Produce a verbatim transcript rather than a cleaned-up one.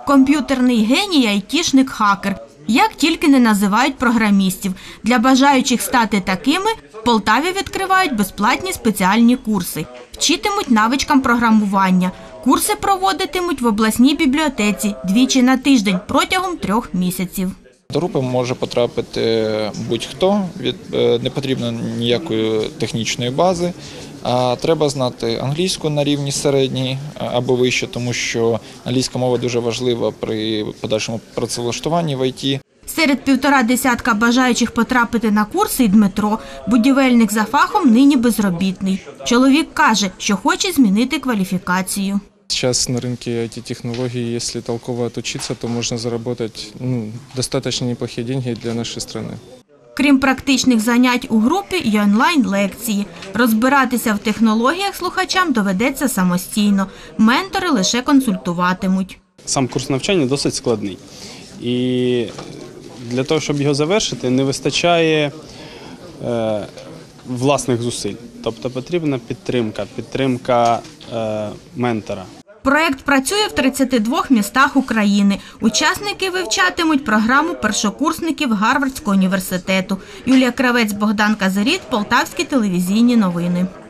Комп'ютерний геній, айтішник, хакер. Як тільки не називають програмістів. Для бажаючих стати такими в Полтаві відкривають безплатні спеціальні курси. Вчитимуть навичкам програмування. Курси проводитимуть в обласній бібліотеці двічі на тиждень протягом трьох місяців. До групи може потрапити будь-хто, не потрібно ніякої технічної бази. А треба знати англійську на рівні середній або вище, тому що англійська мова дуже важлива при подальшому працевлаштуванні в ай ті. Серед півтора десятка бажаючих потрапити на курси і Дмитро. Будівельник за фахом, нині безробітний. Чоловік каже, що хоче змінити кваліфікацію. Сейчас на рынке ай ти-технологий, если толково отучиться, то можно заработать ну, достаточно неплохие деньги для нашей страны. Крім практичних занять у групі, є онлайн-лекції. Розбиратися в технологіях слухачам доведеться самостійно. Ментори лише консультуватимуть. Сам курс навчання досить складний. І для того, щоб його завершити, не вистачає е, власних зусиль. Тобто потрібна підтримка, підтримка е, ментора. Проєкт працює в тридцяти двох містах України. Учасники вивчатимуть програму першокурсників Гарвардського університету. Юлія Кравець, Богдан Казиріт, Полтавські телевізійні новини.